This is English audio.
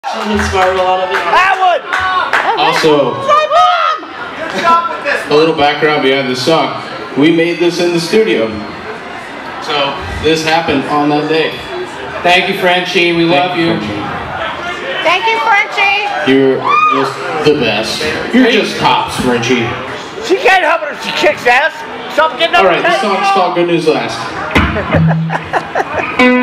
Inspired a lot of it. Atwood! Also, a little background behind this song. We made this in the studio. So, this happened on that day. Thank you, Frenchie. We love you. Thank you, Frenchie. You're just the best. You're just tops, Frenchie. She can't help it if she kicks ass. Stop getting up. Alright, this song's called Good News Last.